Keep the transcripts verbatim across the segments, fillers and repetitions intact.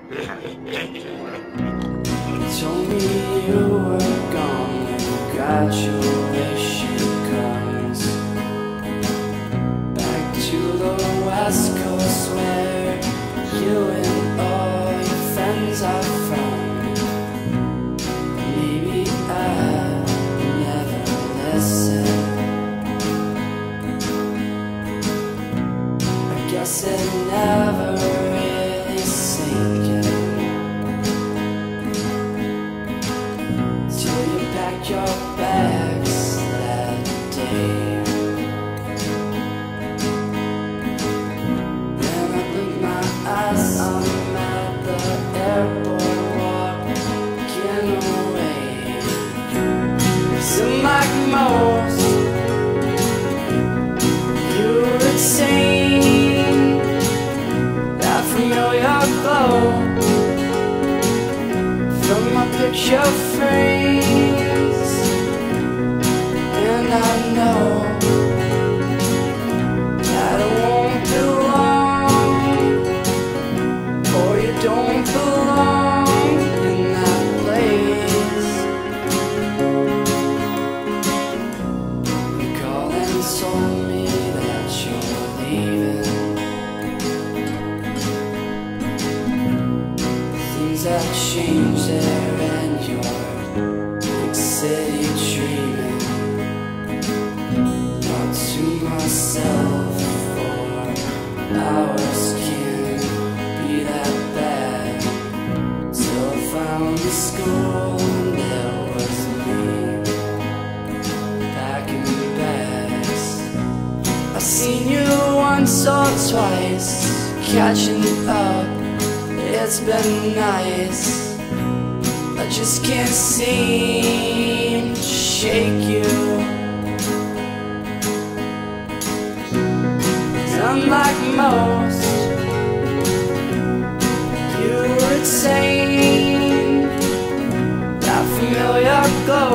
Told me you were gone when graduation comes. Back to the West Coast where you and all your friends are from. Maybe I never listened. I guess it never really sank in. Your bags that day. Then I blinked my eyes, I'm at the airport walking away. Seem like most, you're insane. That familiar glow from my picture frame. I know that it won't be long, or you don't belong in that place. You called and told me that you're leaving. Things have changed there and your big city dreaming. To myself, for hours can't be that bad. Till I found the school and there was me packing bags. I've seen you once or twice, catching up, it's been nice. I just can't seem to shake you. Unlike most, you're insane. That familiar glow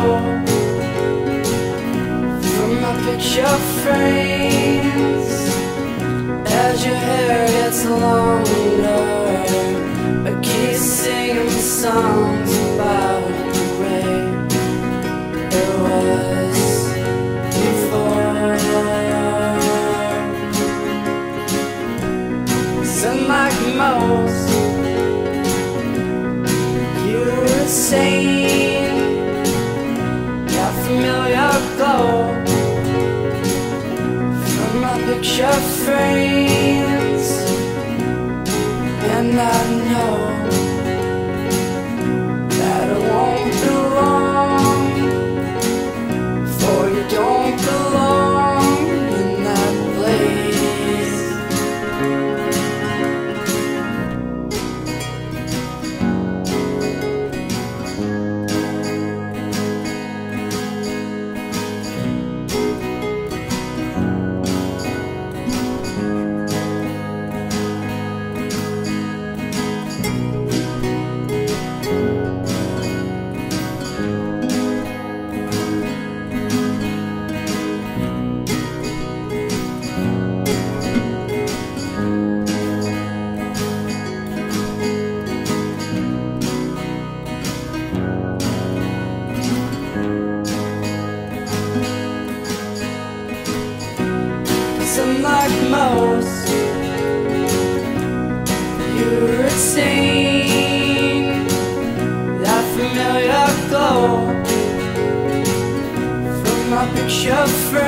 from my picture frames. As your hair gets longer, I keep singing songs about the way it was before. Like most, you're insane. That familiar glow from my picture frames. And I know that it won't be long, for you don't belong in that place. Like most, you're insane. That familiar glow from my picture frame.